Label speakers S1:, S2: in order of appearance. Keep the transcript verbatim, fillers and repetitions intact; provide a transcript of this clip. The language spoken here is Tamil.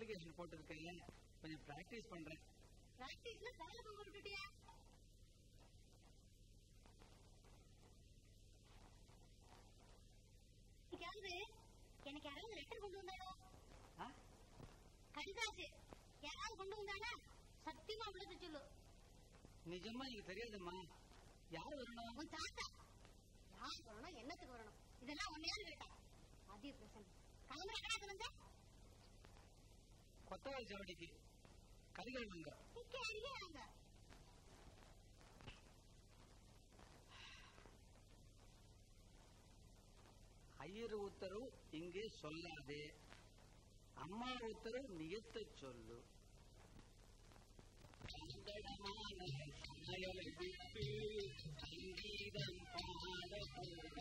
S1: அப்ளிகேஷன் போட்டுருக்கேன், கொஞ்சம் பிராக்டிஸ் பண்றேன்.
S2: பிராக்டிஸ்ல சால பொங்க விட்டுட்டியா? எனக்கு யாராவது லெட்டர் கொண்டு வந்தாரோ? கடிதாசு யாராவது கொண்டு வந்தானா சத்தியமா விழுந்து சொல்லு.
S1: நிஜமா எனக்கு தெரியாதும்மா. யார் வரணும்?
S2: உன் தாத்தா. யார் வரணும், என்னத்துக்கு வரணும், இதெல்லாம் ஒன்னையாவது கேட்டா. அதே பிரசன் கிளம்புற கணக்கு வந்த
S1: கொத்தவாள் சாவடிக்கு கரிகள் வாங்க.
S2: இங்கே அங்கே வாங்க.
S1: ஐயர் உத்தரவு இங்கே சொல்லாதே, அம்மா உத்தரவு நியத்தை சொல்லு. சங்கடமான சமையலை விட்டு சங்கீதம் பாட